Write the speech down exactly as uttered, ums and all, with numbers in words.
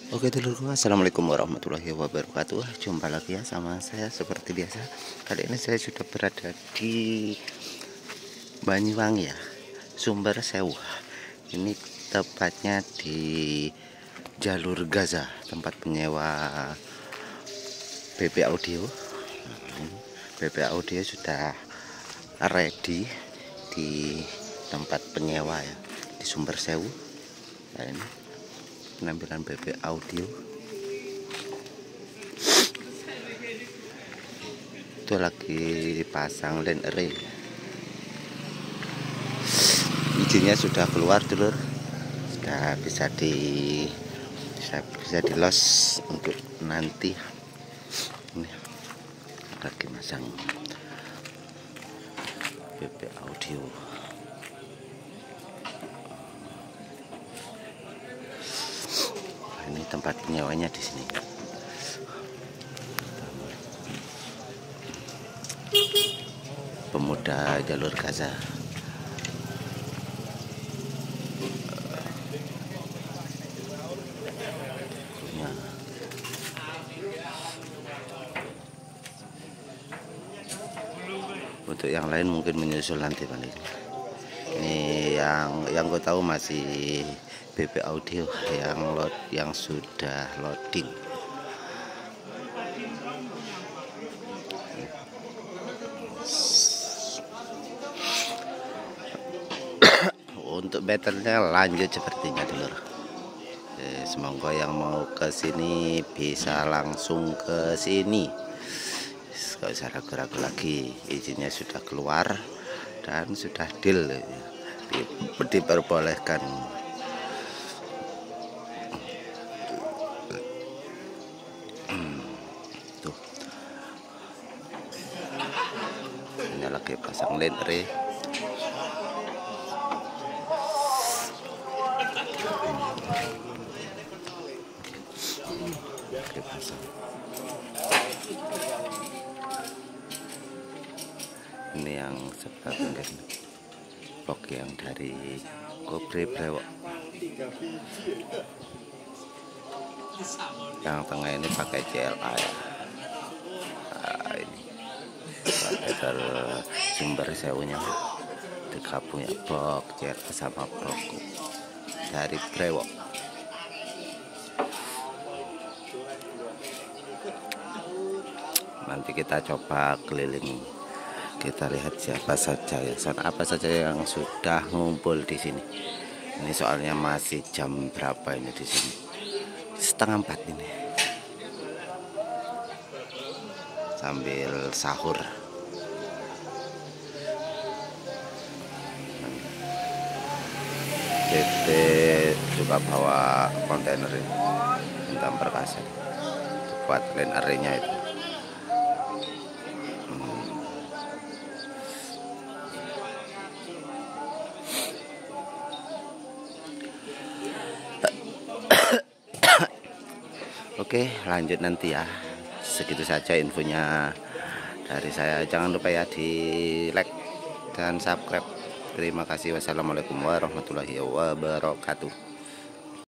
Oke dulurku, assalamualaikum warahmatullahi wabarakatuh. Jumpa lagi ya sama saya seperti biasa. Kali ini saya sudah berada di Banyuwangi ya, Sumber Sewu. Ini tepatnya di jalur Gaza, tempat penyewa B P audio. B P audio sudah ready di tempat penyewa ya, di Sumber Sewu. Nah, ini penampilan B P audio itu lagi pasang line array, izinnya sudah keluar dulur, sudah bisa di bisa, bisa di los untuk nanti. Ini lagi masang B P audio. Ini tempat penyewanya di sini. Pemuda jalur Gaza. Untuk yang lain mungkin menyusul nanti paling. Ini yang yang gue tahu masih B P audio yang load yang sudah loading. Untuk batternya lanjut sepertinya dulur. Eh, semoga yang mau ke sini bisa langsung ke sini. Gak usah ragu-ragu lagi, izinnya sudah keluar dan sudah deal, Di, diperbolehkan. Hmm, tuh, ini lagi pasang line array. Oke, pasang. Ini yang sebelah pinggir, blok yang dari Kobre Brewok. Yang tengah ini pakai C L A ya. Nah, ini pakai Sumber Sewunya, digabung ya, blok C L A sama blok dari Brewok. Nanti kita coba keliling, kita lihat siapa saja ya, sana apa saja yang sudah ngumpul di sini. Ini soalnya masih jam berapa ini di sini? Setengah empat ini. Sambil sahur. Tete juga bawa kontainer ini, tentang perkasan buat line array-nya itu. Oke, lanjut nanti ya. Segitu saja infonya dari saya. Jangan lupa ya di like dan subscribe. Terima kasih. Wassalamualaikum warahmatullahi wabarakatuh.